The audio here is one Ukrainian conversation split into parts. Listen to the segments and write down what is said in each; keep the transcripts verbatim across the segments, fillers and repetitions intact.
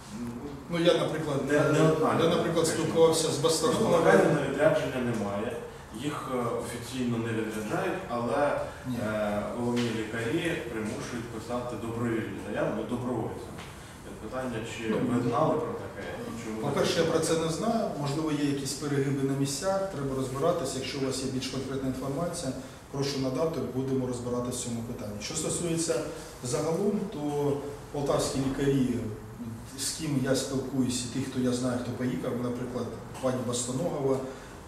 Ну, я, наприклад, Не, не одна, я, наприклад, спілкувався з Бастарновим. Наказів на відрядження немає, їх офіційно не відряджають, але е, головні лікарі примушують писати добровільні заяви добровольцям. Питання, чи ну, ви знали про таке? По-перше, я про це не знаю. Можливо, є якісь перегиби на місцях, треба розбиратися. Якщо у вас є більш конкретна інформація, прошу надати, будемо розбиратися в цьому питанні. Що стосується загалом, то полтавські лікарі, з ким я спілкуюся, тих, хто я знаю, хто поїхав, наприклад, пані Бастоногова,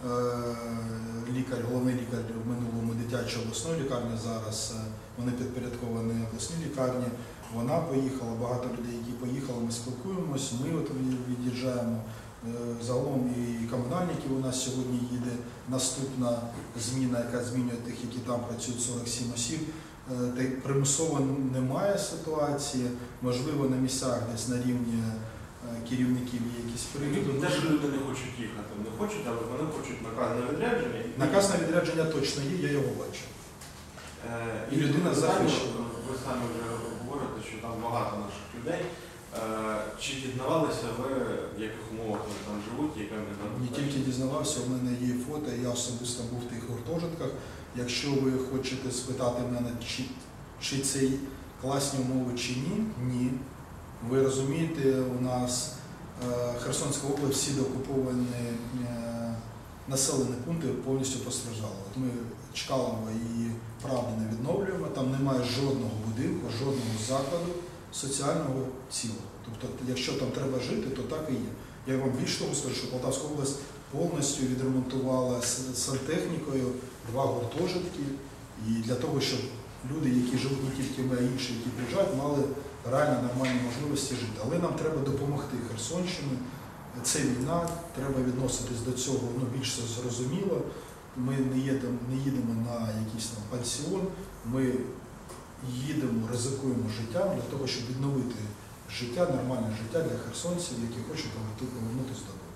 лікар, головний лікар в минулому дитячої обласної лікарні, зараз вони підпорядковані обласній лікарні, вона поїхала, багато людей, які поїхали, ми спілкуємось, ми от від'їжджаємо. Загалом і комунальників у нас сьогодні їде наступна зміна, яка змінює тих, які там працюють, сорок сім осіб. Примусово немає ситуації, можливо, на місцях десь на рівні керівників є якісь перегиби. Те, що люди не хочуть їхати, не хочуть, але вони хочуть наказ на відрядження. Наказ на відрядження точно є, я його бачу. Е, і людина захищена. Ви самі вже говорите, що там багато наших людей. Е, чи дізнавалися ви, в яких умовах вони там живуть, яка вони там? Не тільки дізнавався, у мене є фото, я особисто був в тих гуртожитках. Якщо ви хочете спитати мене, чи, чи це класні умови, чи ні, ні. Ви розумієте, у нас е, Херсонська область, всі деокуповані е, населені пункти повністю постраждали. От ми Чкалово і Правду не відновлюємо, там немає жодного будинку, жодного закладу соціального цілого. Тобто, якщо там треба жити, то так і є. Я вам більше того скажу, що Полтавська область повністю відремонтувала з сантехнікою два гуртожитки, і для того, щоб люди, які живуть не тільки ми, а інші, які приїжджають, мали реально нормальні можливості жити. Але нам треба допомогти Херсонщині. Це війна, треба відноситись до цього ну, більш зрозуміло. Ми не їдемо, не їдемо на якийсь там пансіон, ми їдемо, ризикуємо життям для того, щоб відновити життя, нормальне життя для херсонців, які хочуть повернутися додому.